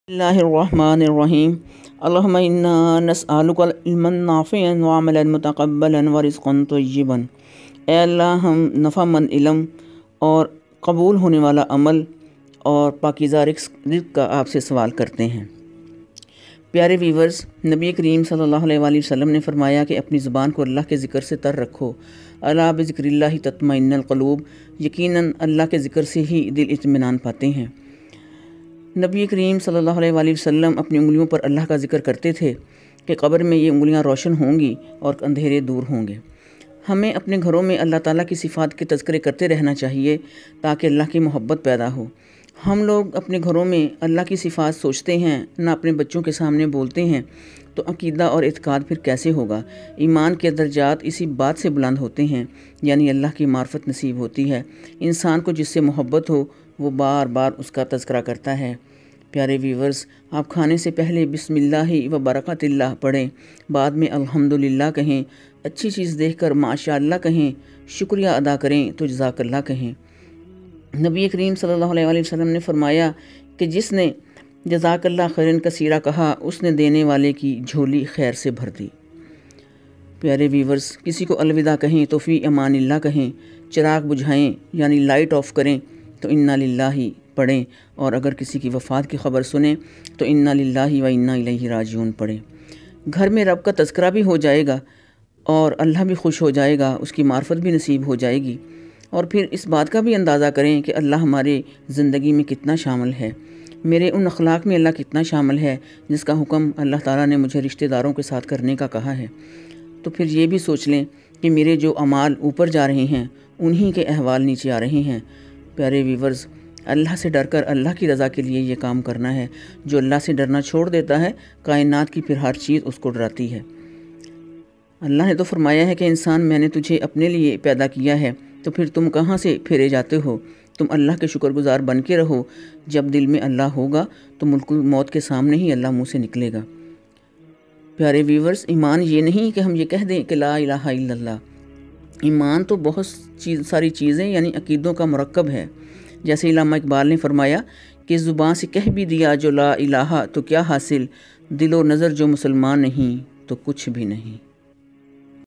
बिस्मिल्लाहिर्रहमानिर्रहीम। अल्लाहुम्मा इन्ना नस्अलुका इल्मन नाफ़िअन व अमलन मुतक़ब्बलन व रिज़्क़न तय्यिबन। ऐ अल्लाह, हम नफ़ामंद इल्म और कबूल होने वाला अमल और पाकीज़ा रिज़्क़ का आपसे सवाल करते हैं। प्यारे व्यूवर्स, नबी करीम सल्लल्लाहु अलैहि वसल्लम ने फरमाया कि अपनी ज़ुबान को अल्लाह के ज़िक्र से तर रखो। अला बिज़िक्रिल्लाहि तत्मइन्नुल क़ुलूब, यकीनन अल्लाह के ज़िक्र से ही दिल इत्मीनान पाते हैं। नबी करीम सल्लल्लाहु अलैहि वसल्लम अपनी उंगलियों पर अल्लाह का ज़िक्र करते थे कि कब्र में ये उंगलियां रोशन होंगी और अंधेरे दूर होंगे। हमें अपने घरों में अल्लाह ताला की सिफ़ात के तज़किरे करते रहना चाहिए ताकि अल्लाह की मोहब्बत पैदा हो। हम लोग अपने घरों में अल्लाह की सिफ़ात सोचते हैं, ना अपने बच्चों के सामने बोलते हैं, तो अक़ीदा और इत्क़ाद फिर कैसे होगा। ईमान के दर्जात इसी बात से बुलंद होते हैं, यानी अल्लाह की मार्फत नसीब होती है। इंसान को जिससे मोहब्बत हो वो बार बार उसका तज़किरा करता है। प्यारे व्यूवर्स, आप खाने से पहले बिस्मिल्लाहि व बरकतिल्लाह पढ़ें, बाद में अल्हम्दुलिल्लाह कहें, अच्छी चीज़ देखकर माशाअल्लाह कहें, शुक्रिया अदा करें तो जज़ाकल्लाह कहें। नबी करीम सल्लल्लाहु अलैहि वसल्लम ने फरमाया कि जिसने जज़ाकल्लाह खैरन कसीरा कहा, उसने देने वाले की झोली खैर से भर दी। प्यारे व्यूवर्स, किसी को अलविदा कहें तो फ़ी अमानिल्लाह कहें, चिराग बुझाएं यानी लाइट ऑफ करें तो इन्ना लिल्लाही पढ़ें, और अगर किसी की वफ़ात की ख़बर सुने तो इन्ना लिल्लाही व इन्ना इलैहि राजिऊन पढ़ें। घर में रब का तज़किरा भी हो जाएगा और अल्लाह भी खुश हो जाएगा, उसकी मार्फत भी नसीब हो जाएगी। और फिर इस बात का भी अंदाज़ा करें कि अल्लाह हमारे ज़िंदगी में कितना शामिल है, मेरे उन अखलाक में अल्लाह कितना शामिल है जिसका हुक्म अल्लाह ताला ने मुझे रिश्तेदारों के साथ करने का कहा है। तो फिर ये भी सोच लें कि मेरे जो अमाल ऊपर जा रहे हैं उन्हीं के अहवाल नीचे आ रहे हैं। प्यारे व्यूवर्स, अल्लाह से डरकर अल्लाह की रज़ा के लिए ये काम करना है। जो अल्लाह से डरना छोड़ देता है, कायनात की फिर हर चीज़ उसको डराती है। अल्लाह ने तो फरमाया है कि इंसान, मैंने तुझे अपने लिए पैदा किया है, तो फिर तुम कहाँ से फेरे जाते हो। तुम अल्लाह के शुक्रगुजार बन के रहो। जब दिल में अल्लाह होगा तो मुल्कुल मौत के सामने ही अल्लाह मुँह से निकलेगा। प्यारे व्यूवर्स, ईमान ये नहीं कि हम ये कह दें कि ला इलाहा इल्लल्लाह। ईमान तो बहुत सारी चीज़ें यानी अकीदों का मुरक्कब है। जैसे इल्लामा इकबाल ने फरमाया कि ज़ुबान से कह भी दिया जो ला इलाहा तो क्या हासिल, दिलो नज़र जो मुसलमान नहीं तो कुछ भी नहीं।